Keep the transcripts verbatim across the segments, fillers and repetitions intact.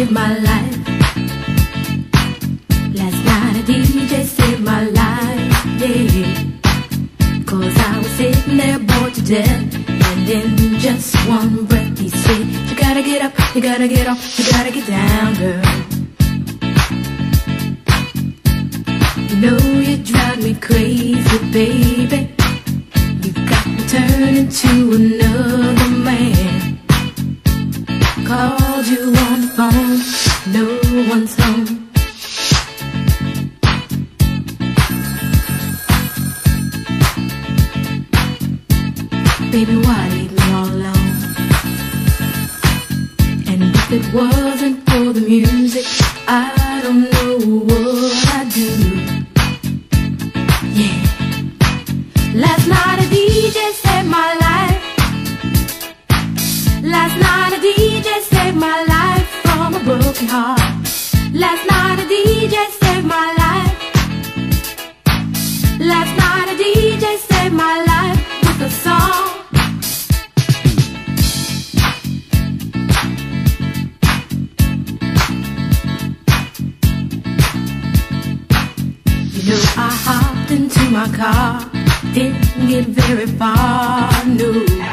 saved my life. Last night a D J saved my life, yeah. Cause I was sitting there bored to death, and in just one breath he said, you gotta get up, you gotta get off, you gotta get down, girl. You know you drive me crazy, baby. You've got me turning to another man. Called you on the phone, no one's home. Baby, why leave me all alone? And if it wasn't for the music, I don't know what I'd do. Yeah. Last night a D J saved my life. Last night a D J saved my life from a broken heart. Last night a D J saved my life. Last night a D J saved my life with a song. You know I hopped into my car, didn't get very far, no.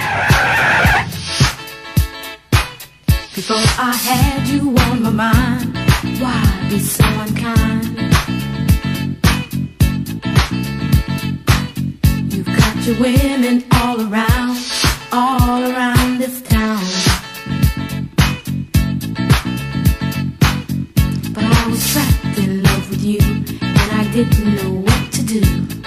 Before I had you on my mind, why be so unkind? You've got your women all around, all around this town. But I was trapped in love with you, and I didn't know what to do.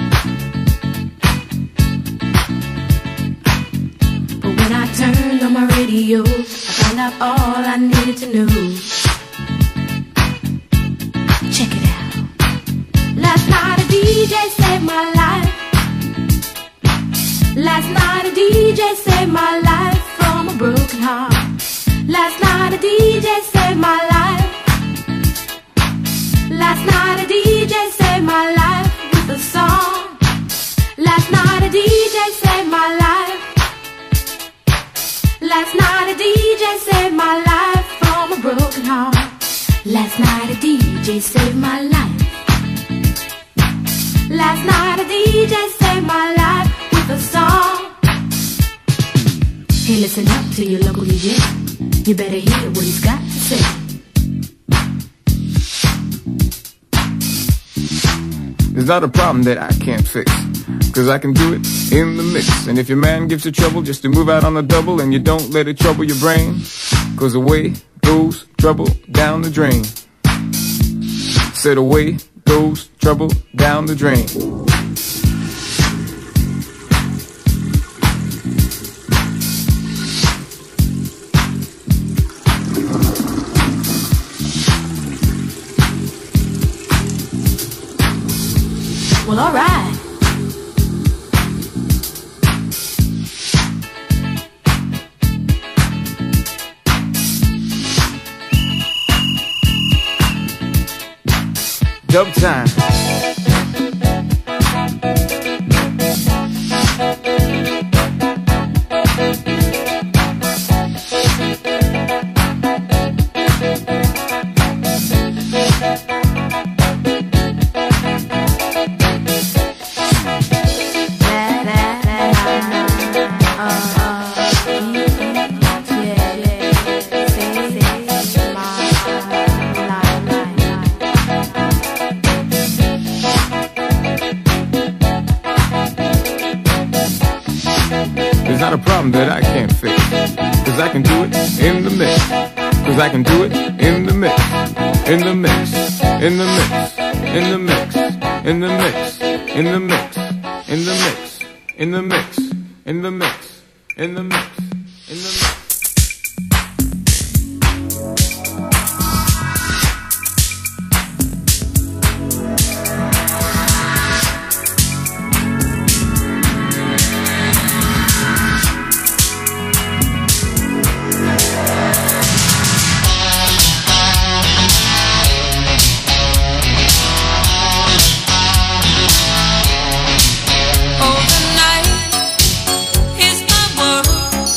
But when I turned on my radio, I found out all I needed to know. Check it out. Last night a D J saved my life. Last night a D J saved my life from a broken heart. Last night a D J saved my life. Last night a D J saved my life with a song. Last night a D J saved my life. Last night a D J saved my life from a broken heart. Last night a D J saved my life. Last night a D J saved my life with a song. Hey, listen up to your local D J. You better hear what he's got to say. There's not a problem that I can't fix, cause I can do it in the mix. And if your man gives you trouble just to move out on the double, and you don't let it trouble your brain, cause away goes trouble down the drain. Said away goes trouble down the drain. Well, all right. Dub time. There's not a problem that I can't fix, cause I can do it in the mix. Cause I can do it in the mix. In the mix. In the mix. In the mix. In the mix. In the mix. In the mix. In the mix. In the mix. In the mix. In the mix. Overnight is my world.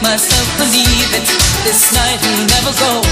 myself believe it. This night will never go.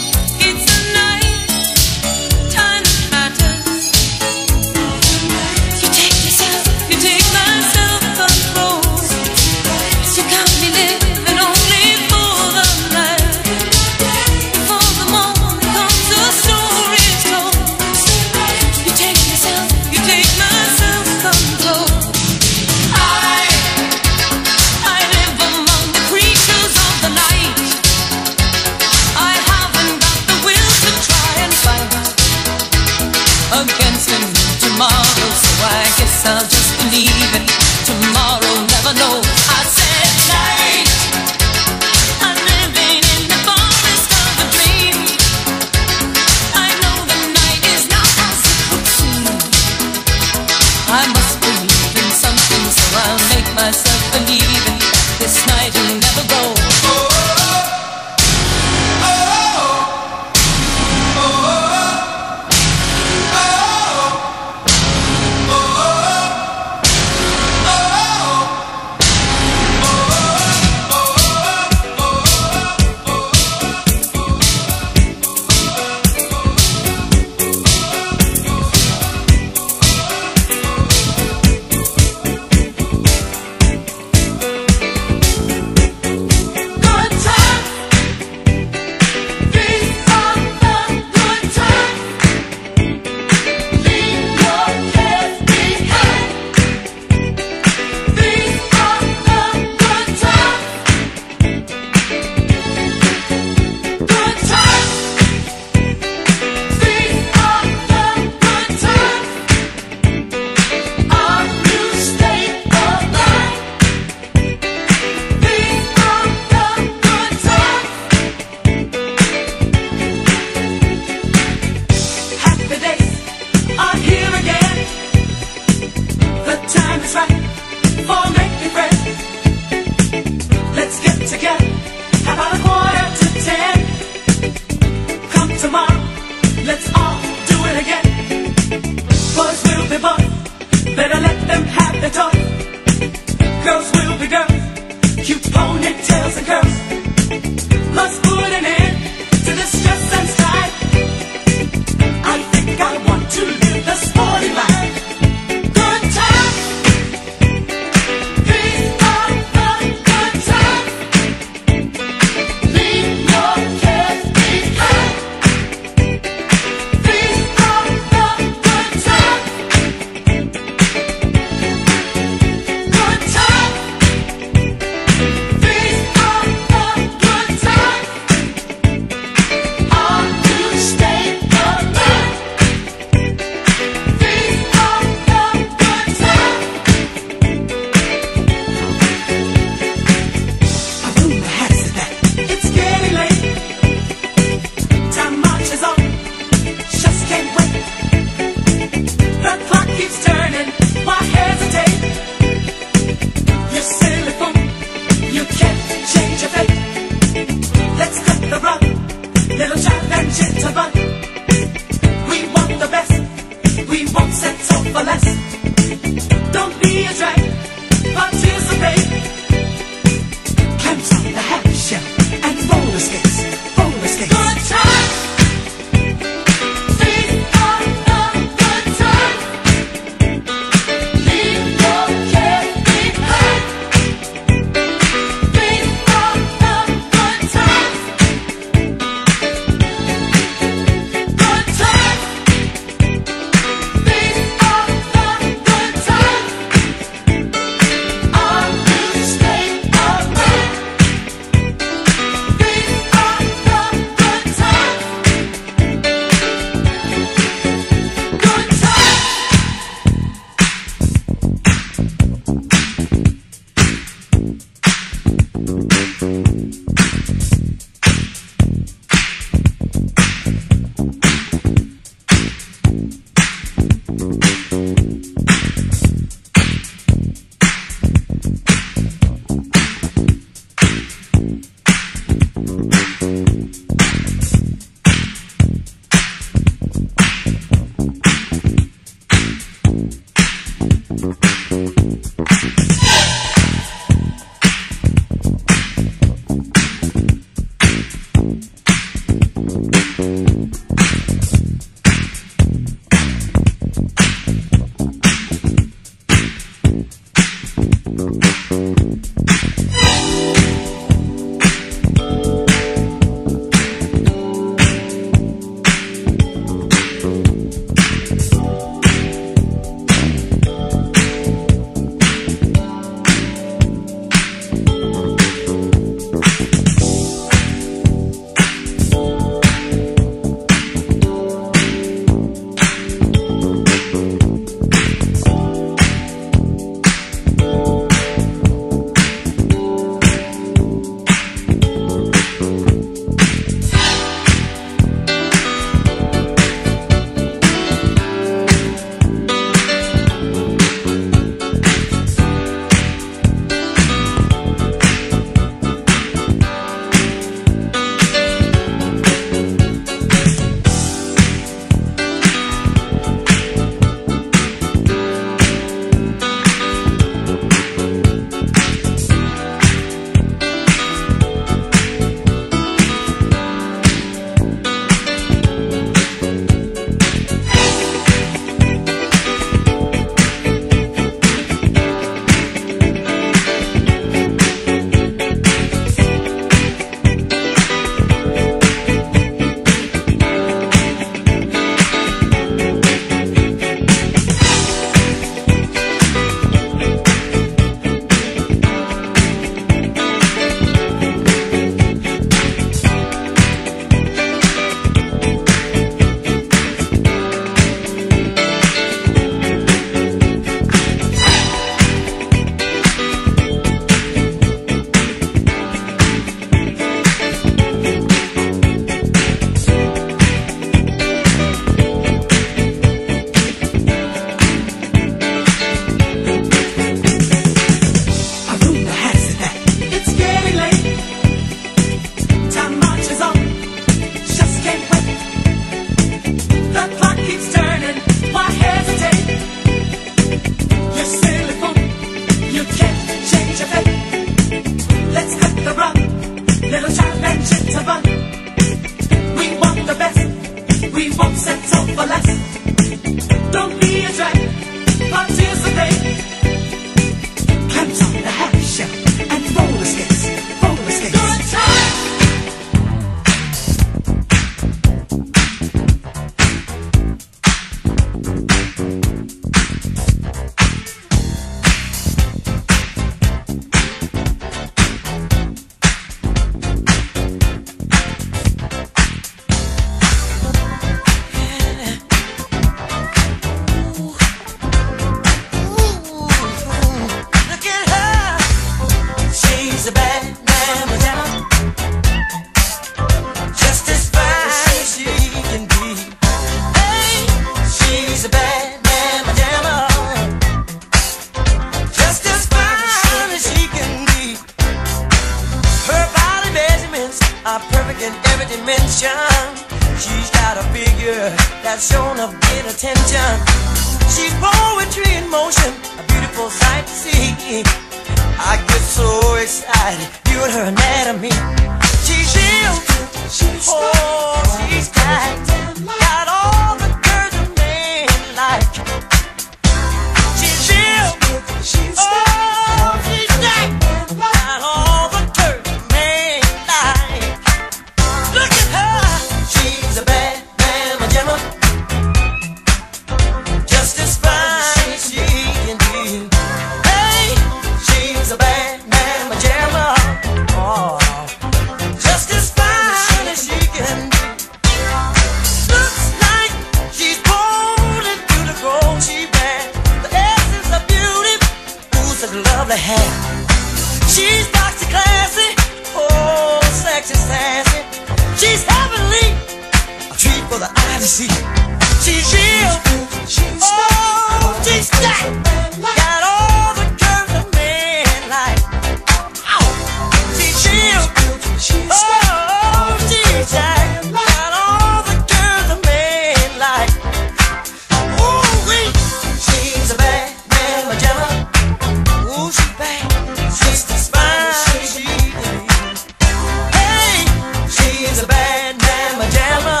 She's a bad man, Pajama.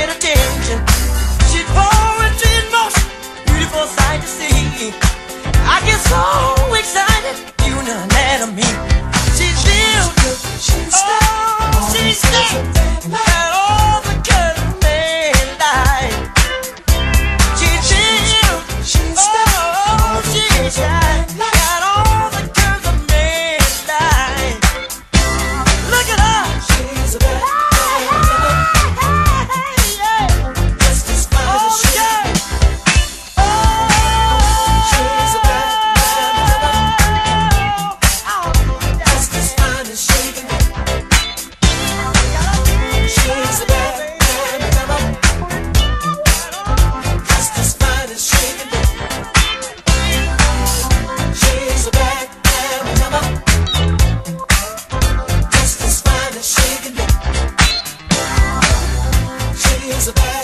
get attention. She's poetry in motion, beautiful sight to see. I get so excited, you know that of me. She's built, she's oh, she's stacked, got all the girls they like. She's built, she's stacked, oh, she's stacked, got all the girls that they like. Look at her, she's a bad, just as fine as she is. She's a bad, just as fine as she can be. She's a bad, just as fine as she can be. She's a bad, just as fine as she can be. She's a bad